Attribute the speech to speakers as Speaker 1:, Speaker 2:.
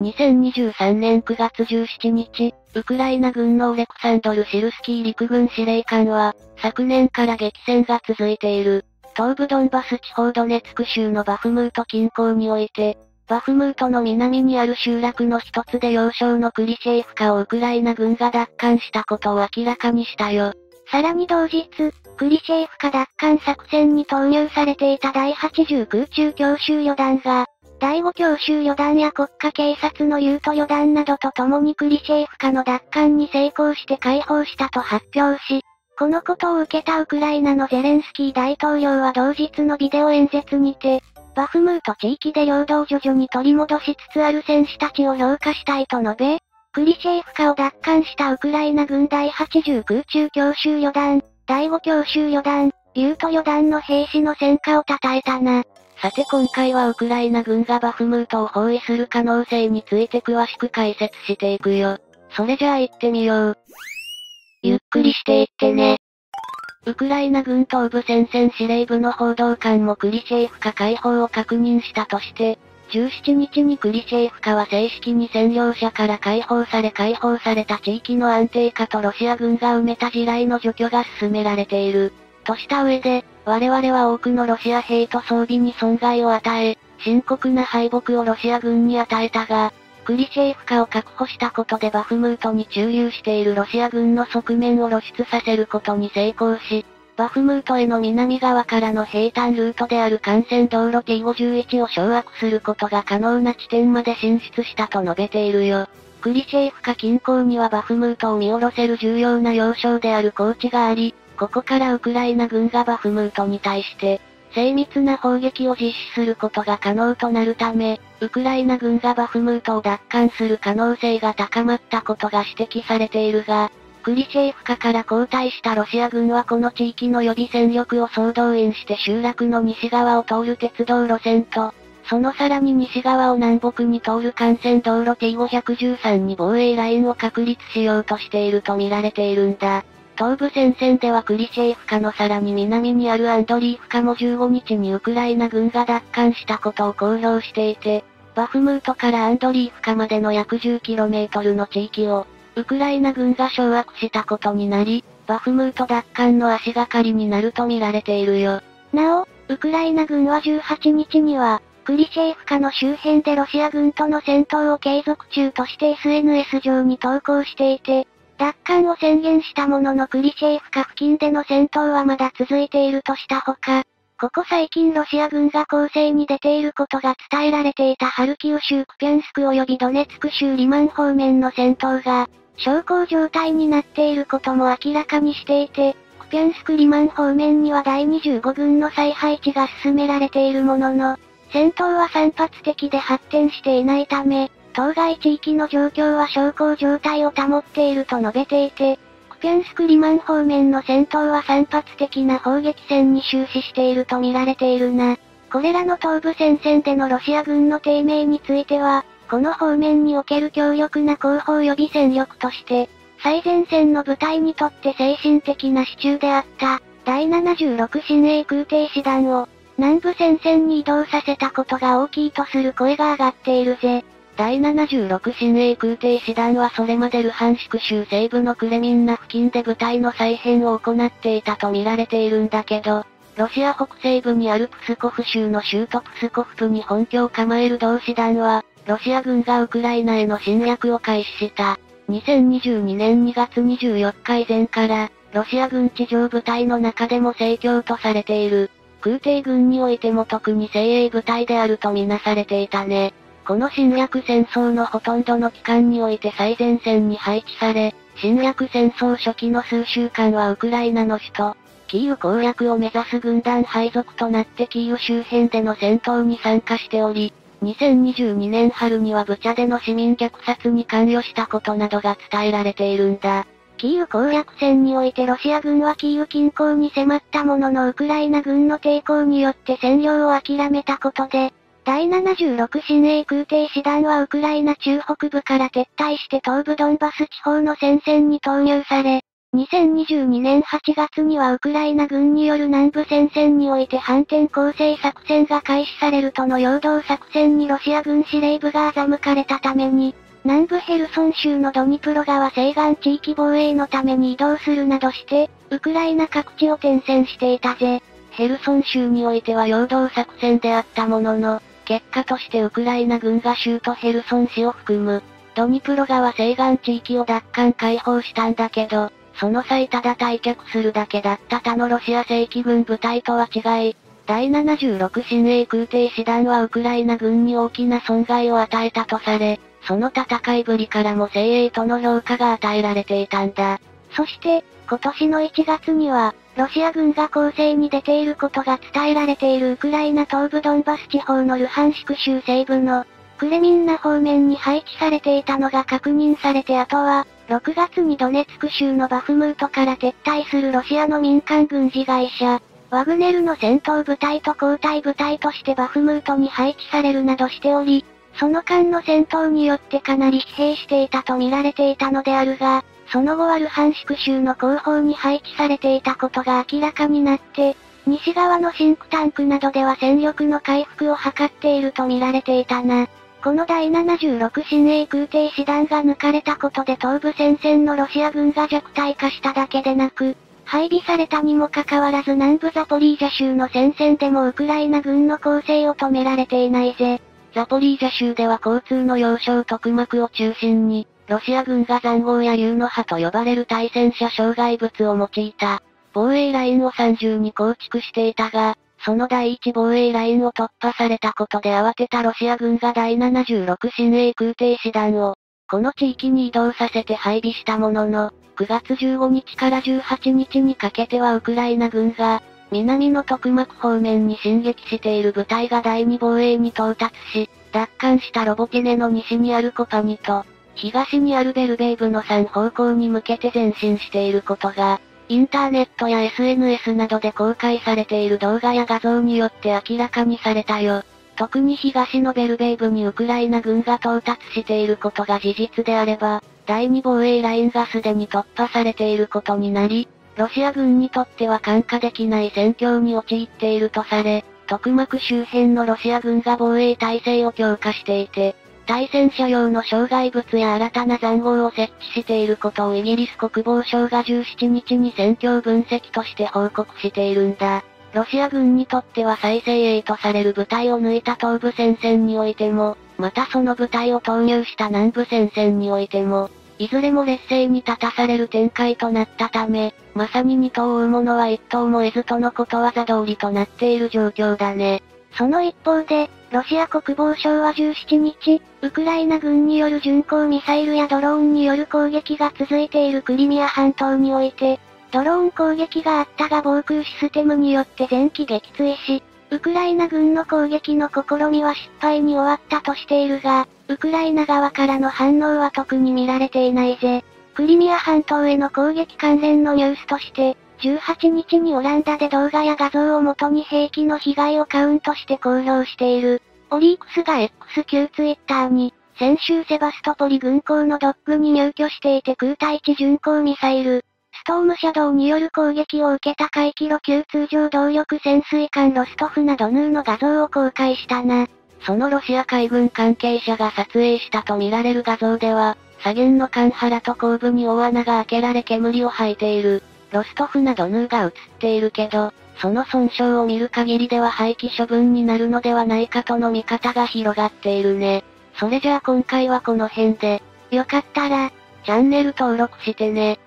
Speaker 1: 2023年9月17日、ウクライナ軍のオレクサンドル・シルスキー陸軍司令官は、昨年から激戦が続いている、東部ドンバス地方ドネツク州のバフムート近郊において、バフムートの南にある集落の一つで要衝のクリシェイフカをウクライナ軍が奪還したことを明らかにしたよ。
Speaker 2: さらに同日、クリシェイフカ奪還作戦に投入されていた第80空中強襲旅団が、第5強襲旅団や国家警察のユート旅団などと共にクリシェイフカの奪還に成功して解放したと発表し、このことを受けたウクライナのゼレンスキー大統領は同日のビデオ演説にて、バフムート地域で領土を徐々に取り戻しつつある戦士たちを評価したいと述べ、クリシェイフカを奪還したウクライナ軍第80空中強襲旅団、第5強襲旅団、ユート旅団の兵士の戦果を称えたな。
Speaker 1: さて今回はウクライナ軍がバフムートを包囲する可能性について詳しく解説していくよ。それじゃあ行ってみよう。ゆっくりしていってね。ウクライナ軍東部戦線司令部の報道官もクリシェイフカ解放を確認したとして、17日にクリシェイフカは正式に占領者から解放された地域の安定化とロシア軍が埋めた地雷の除去が進められている。とした上で、我々は多くのロシア兵と装備に損害を与え、深刻な敗北をロシア軍に与えたが、クリシェイフカを確保したことでバフムートに駐留しているロシア軍の側面を露出させることに成功し、バフムートへの南側からの平坦ルートである幹線道路 T51 を掌握することが可能な地点まで進出したと述べているよ。クリシェイフカ近郊にはバフムートを見下ろせる重要な要衝である高地があり、ここからウクライナ軍がバフムートに対して、精密な砲撃を実施することが可能となるため、ウクライナ軍がバフムートを奪還する可能性が高まったことが指摘されているが、クリシェイフカから後退したロシア軍はこの地域の予備戦力を総動員して集落の西側を通る鉄道路線と、そのさらに西側を南北に通る幹線道路 T513 に防衛ラインを確立しようとしていると見られているんだ。東部戦線ではクリシェイフカのさらに南にあるアンドリーフカも15日にウクライナ軍が奪還したことを公表していて、バフムートからアンドリーフカまでの約 10km の地域を、ウクライナ軍が掌握したことになり、バフムート奪還の足がかりになると見られているよ。
Speaker 2: なお、ウクライナ軍は18日には、クリシェイフカの周辺でロシア軍との戦闘を継続中として SNS 上に投稿していて、奪還を宣言したもののクリシェイフカ付近での戦闘はまだ続いているとしたほか、ここ最近ロシア軍が攻勢に出ていることが伝えられていたハルキウ州クピャンスク及びドネツク州リマン方面の戦闘が、小康状態になっていることも明らかにしていて、クピャンスクリマン方面には第25軍の再配置が進められているものの、戦闘は散発的で発展していないため、当該地域の状況は小康状態を保っていると述べていて、クピャンスクリマン方面の戦闘は散発的な砲撃戦に終始していると見られているな。これらの東部戦線でのロシア軍の低迷については、この方面における強力な後方予備戦力として、最前線の部隊にとって精神的な支柱であった、第76親衛空挺師団を、南部戦線に移動させたことが大きいとする声が上がっているぜ。
Speaker 1: 第76親衛空挺師団はそれまでルハンシク州西部のクレミンナ付近で部隊の再編を行っていたと見られているんだけど、ロシア北西部にあるプスコフ州の州都プスコフプに本拠を構える同師団は、ロシア軍がウクライナへの侵略を開始した。2022年2月24日以前から、ロシア軍地上部隊の中でも盛況とされている。空挺軍においても特に精鋭部隊であるとみなされていたね。この侵略戦争のほとんどの期間において最前線に配置され、侵略戦争初期の数週間はウクライナの首都、キーウ攻略を目指す軍団配属となってキーウ周辺での戦闘に参加しており、2022年春にはブチャでの市民虐殺に関与したことなどが伝えられているんだ。
Speaker 2: キーウ攻略戦においてロシア軍はキーウ近郊に迫ったもののウクライナ軍の抵抗によって占領を諦めたことで、第76親衛空挺師団はウクライナ中北部から撤退して東部ドンバス地方の戦線に投入され、 2022年8月にはウクライナ軍による南部戦線において反転攻勢作戦が開始されるとの陽動作戦にロシア軍司令部が欺かれたために、南部ヘルソン州のドニプロ川西岸地域防衛のために移動するなどして、ウクライナ各地を転戦していたぜ。
Speaker 1: ヘルソン州においては陽動作戦であったものの、結果としてウクライナ軍が州都ヘルソン市を含む、ドニプロ川西岸地域を奪還解放したんだけど、その際ただ退却するだけだった他のロシア正規軍部隊とは違い、第76親衛空挺師団はウクライナ軍に大きな損害を与えたとされ、その戦いぶりからも精鋭との評価が与えられていたんだ。
Speaker 2: そして、今年の1月には、ロシア軍が攻勢に出ていることが伝えられているウクライナ東部ドンバス地方のルハンシク州西部の、クレミンナ方面に配置されていたのが確認されてあとは、6月にドネツク州のバフムートから撤退するロシアの民間軍事会社、ワグネルの戦闘部隊と交代部隊としてバフムートに配置されるなどしており、その間の戦闘によってかなり疲弊していたと見られていたのであるが、その後はルハンシク州の後方に配置されていたことが明らかになって、西側のシンクタンクなどでは戦力の回復を図っていると見られていたな。この第76親衛空挺師団が抜かれたことで東部戦線のロシア軍が弱体化しただけでなく、配備されたにもかかわらず南部ザポリージャ州の戦線でもウクライナ軍の攻勢を止められていないぜ。
Speaker 1: ザポリージャ州では交通の要衝トクマクを中心に、ロシア軍が塹壕や竜の歯と呼ばれる対戦車障害物を用いた、防衛ラインを三重に構築していたが、その第一防衛ラインを突破されたことで慌てたロシア軍が第76親衛空挺師団を、この地域に移動させて配備したものの、9月15日から18日にかけてはウクライナ軍が、南のトクマク方面に進撃している部隊が第2防衛に到達し、奪還したロボティネの西にあるコパニと、東にあるベルベーブの3方向に向けて前進していることが、インターネットや SNS などで公開されている動画や画像によって明らかにされたよ。特に東のベルベーブにウクライナ軍が到達していることが事実であれば、第2防衛ラインがすでに突破されていることになり、ロシア軍にとっては看過できない戦況に陥っているとされ、トクマク周辺のロシア軍が防衛態勢を強化していて、対戦車用の障害物や新たな塹壕を設置していることをイギリス国防省が17日に戦況分析として報告しているんだ。ロシア軍にとっては最精鋭とされる部隊を抜いた東部戦線においても、またその部隊を投入した南部戦線においても、いずれも劣勢に立たされる展開となったため、まさに二頭を追う者は一頭も得ずとのことわざ通りとなっている状況だね。
Speaker 2: その一方で、ロシア国防省は17日、ウクライナ軍による巡航ミサイルやドローンによる攻撃が続いているクリミア半島において、ドローン攻撃があったが防空システムによって全機撃墜し、ウクライナ軍の攻撃の試みは失敗に終わったとしているが、ウクライナ側からの反応は特に見られていないぜ。クリミア半島への攻撃関連のニュースとして、18日にオランダで動画や画像を元に兵器の被害をカウントして公表している。オリークスが X 旧ツイッターに、先週セバストポリ軍港のドックに入居していて空対地巡航ミサイル、ストームシャドウによる攻撃を受けた海キロ級通常動力潜水艦ロストフナドヌーの画像を公開したな。
Speaker 1: そのロシア海軍関係者が撮影したとみられる画像では、左舷の艦腹と後部に大穴が開けられ煙を吐いている、ロストフナドヌーが映っているけど、その損傷を見る限りでは廃棄処分になるのではないかとの見方が広がっているね。それじゃあ今回はこの辺で、
Speaker 2: よかったら、
Speaker 1: チャンネル登録してね。